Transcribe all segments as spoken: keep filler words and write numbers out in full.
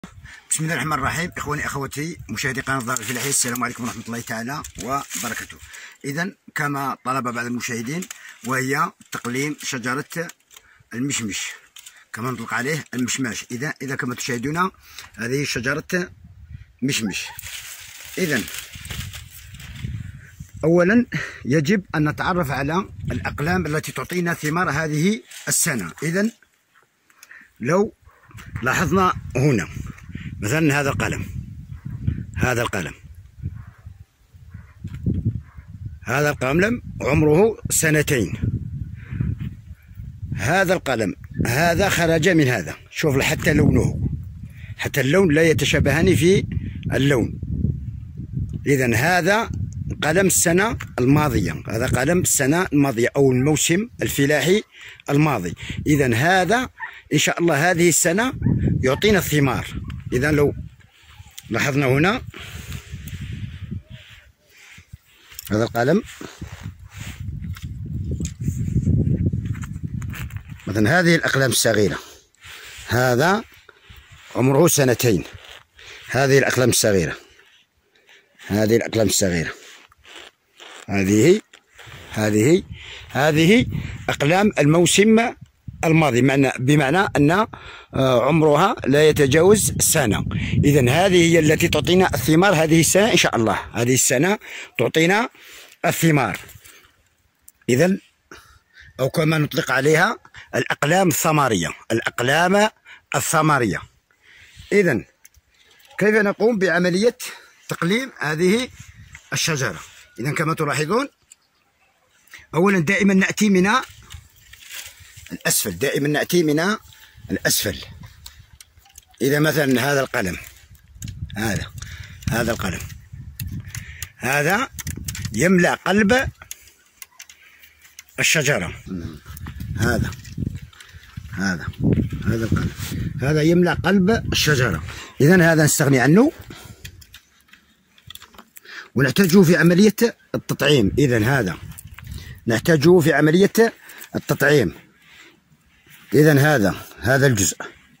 بسم الله الرحمن الرحيم. اخواني اخواتي مشاهدي قناه ضار الفلاحي، السلام عليكم ورحمه الله تعالى وبركاته. اذا كما طلب بعض المشاهدين، وهي تقليم شجره المشمش، كما نطلق عليه المشماش. اذا اذا كما تشاهدون هذه شجره مشمش. اذا اولا يجب ان نتعرف على الاقلام التي تعطينا ثمار هذه السنه. اذا لو لاحظنا هنا مثلا هذا القلم، هذا القلم هذا القلم عمره سنتين. هذا القلم هذا خرج من هذا، شوف حتى لونه، حتى اللون لا يتشابهان في اللون. إذن هذا قلم السنة الماضية، هذا قلم السنة الماضية أو الموسم الفلاحي الماضي. إذن هذا إن شاء الله هذه السنة يعطينا الثمار. إذا لو لاحظنا هنا هذا القلم مثلا، هذه الأقلام الصغيرة، هذا عمره سنتين. هذه الأقلام الصغيرة، هذه الأقلام الصغيرة، هذه هذه هذه أقلام الموسم الماضي، معنى بمعنى أن عمرها لا يتجاوز سنة. إذن هذه هي التي تعطينا الثمار هذه السنة إن شاء الله. هذه السنة تعطينا الثمار. إذن أو كما نطلق عليها الأقلام الثمارية، الأقلام الثمارية. إذن كيف نقوم بعملية تقليم هذه الشجرة؟ إذن كما تلاحظون، أولا دائما نأتي من الأسفل، دائما نأتي من الأسفل. إذا مثلا هذا القلم، هذا هذا القلم هذا يملأ قلب الشجرة، هذا هذا هذا القلم هذا يملأ قلب الشجرة. إذن هذا نستغني عنه ونحتاجه في عملية التطعيم. إذن هذا نحتاجه في عملية التطعيم. إذن هذا هذا الجزء،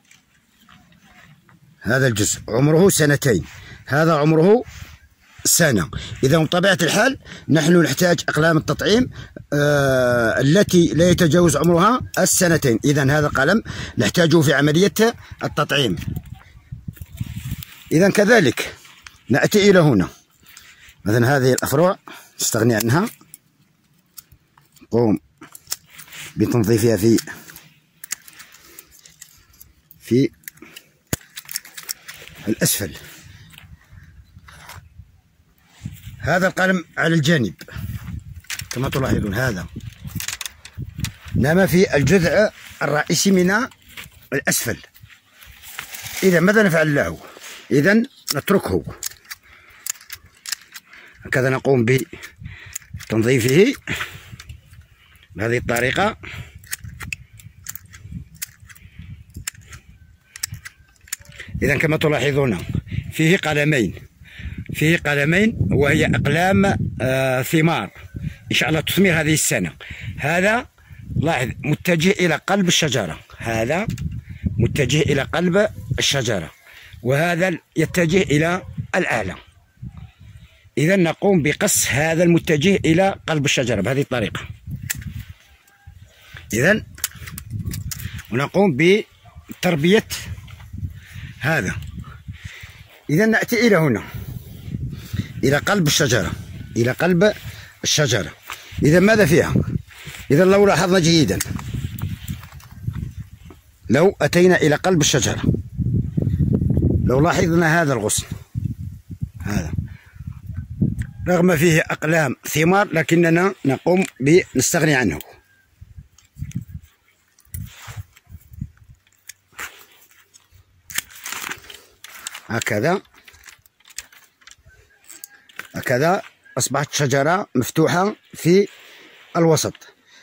هذا الجزء عمره سنتين، هذا عمره سنة. إذا بطبيعة الحال نحن نحتاج أقلام التطعيم آه التي لا يتجاوز عمرها السنتين. إذن هذا القلم نحتاجه في عملية التطعيم. إذن كذلك نأتي إلى هنا مثلا هذه الأفرع نستغني عنها، نقوم بتنظيفها في في الأسفل. هذا القلم على الجانب كما تلاحظون، هذا نما في الجذع الرئيسي من الأسفل. إذا ماذا نفعل له؟ إذا نتركه هكذا، نقوم بتنظيفه بهذه الطريقة. إذا كما تلاحظون فيه قلمين، فيه قلمين وهي أقلام آه ثمار إن شاء الله تثمر هذه السنة. هذا لاحظ متجه إلى قلب الشجرة، هذا متجه إلى قلب الشجرة، وهذا يتجه إلى الأعلى. إذا نقوم بقص هذا المتجه إلى قلب الشجرة بهذه الطريقة. إذا ونقوم بتربية هذا. إذا نأتي إلى هنا، إلى قلب الشجرة، إلى قلب الشجرة. إذا ماذا فيها؟ إذا لو لاحظنا جيدا، لو أتينا إلى قلب الشجرة، لو لاحظنا هذا الغصن، هذا رغم فيه أقلام ثمار لكننا نقوم بنستغني عنه. هكذا هكذا أصبحت شجرة مفتوحة في الوسط.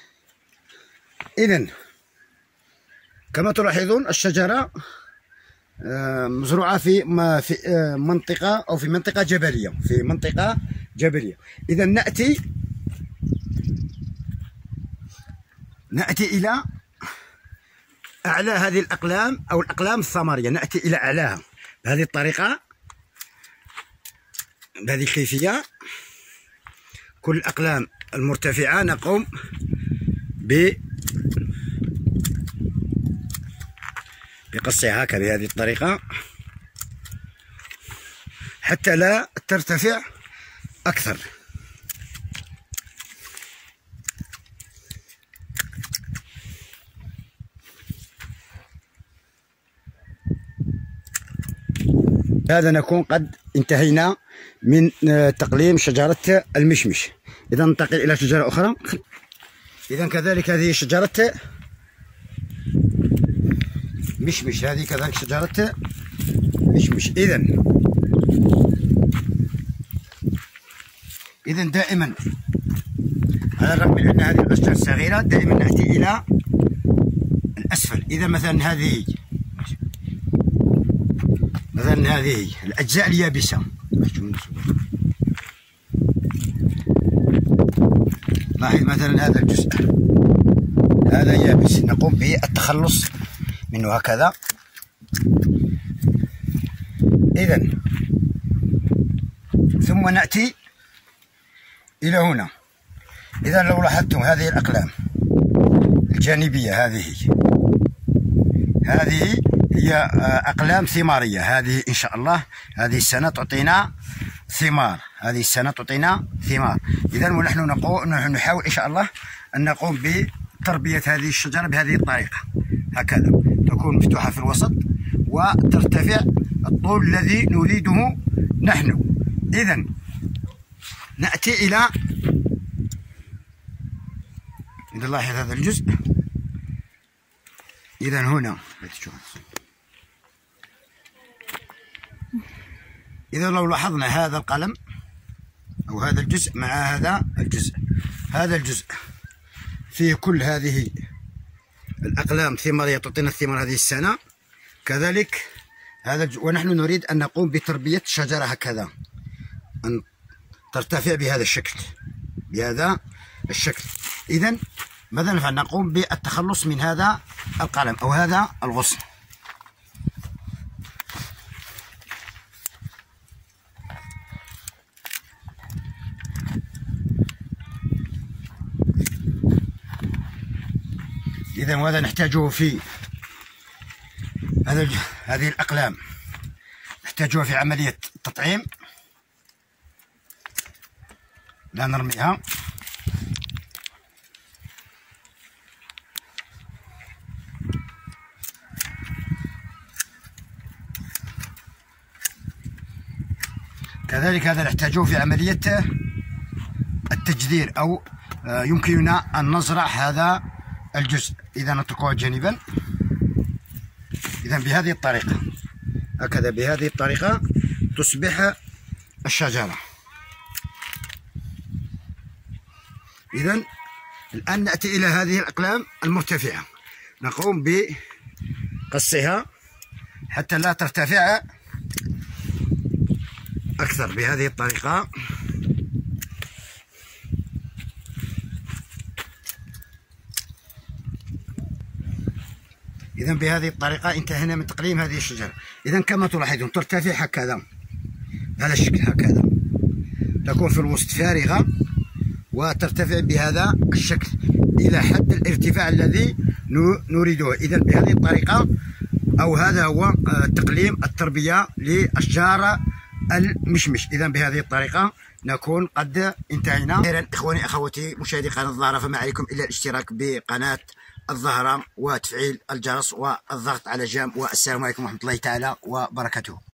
إذن كما تلاحظون الشجرة مزروعة في في منطقة أو في منطقة جبلية، في منطقة جبلية. إذا نأتي نأتي إلى أعلى هذه الأقلام أو الأقلام الثمارية، نأتي إلى أعلاها. بهذه الطريقة، بهذه الكيفية كل الأقلام المرتفعة نقوم ب بقصها هكذا بهذه الطريقة حتى لا ترتفع أكثر. هذا نكون قد انتهينا من تقليم شجرة المشمش. إذا ننتقل إلى شجرة أخرى. إذا كذلك هذه شجرة مشمش، هذه كذلك شجرة مشمش. إذا إذا دائما على الرغم من أن هذه الأشجار صغيرة دائما نأتي إلى الأسفل. إذا مثلا هذه مثلا هذه الأجزاء اليابسة، لاحظ مثلا هذا الجزء هذا يابس، نقوم بالتخلص منه هكذا. إذا ثم نأتي إلى هنا. إذا لو لاحظتم هذه الأقلام الجانبية، هذه هذه هي أقلام ثمارية. هذه إن شاء الله هذه السنة تعطينا ثمار، هذه السنة تعطينا ثمار. إذا ونحن نقول نحاول إن شاء الله أن نقوم بتربية هذه الشجرة بهذه الطريقة هكذا، تكون مفتوحة في الوسط وترتفع الطول الذي نريده نحن. إذا نأتي إلى إذا لاحظ هذا الجزء. إذا هنا إذا لو لاحظنا هذا القلم أو هذا الجزء مع هذا الجزء، هذا الجزء فيه كل هذه الأقلام ثمارية تعطينا الثمار هذه السنة. كذلك هذا الجزء، ونحن نريد أن نقوم بتربية شجرة هكذا، أن ترتفع بهذا الشكل بهذا الشكل. إذا ماذا نفعل؟ نقوم بالتخلص من هذا القلم أو هذا الغصن. إذا وهذا نحتاجه في هذا هذه الأقلام نحتاجها في عملية التطعيم، لا نرميها. كذلك هذا نحتاجه في عملية التجذير، أو يمكننا أن نزرع هذا الجزء. إذا نتركه جانبا. إذا بهذه الطريقة هكذا، بهذه الطريقة تصبح الشجرة. إذا الآن نأتي إلى هذه الأقلام المرتفعة، نقوم بقصها حتى لا ترتفع أكثر بهذه الطريقة. إذا بهذه الطريقة انتهينا من تقليم هذه الشجرة. إذا كما تلاحظون ترتفع هكذا بهذا الشكل هكذا، تكون في الوسط فارغة وترتفع بهذا الشكل إلى حد الارتفاع الذي نريده. إذا بهذه الطريقة أو هذا هو تقليم التربية لأشجار المشمش. إذا بهذه الطريقة نكون قد انتهينا. خيرا إخواني أخواتي مشاهدي قناة الزهرة، فما عليكم إلا الاشتراك بقناة الزهرة وتفعيل الجرس والضغط على جام. والسلام عليكم ورحمة الله تعالى وبركاته.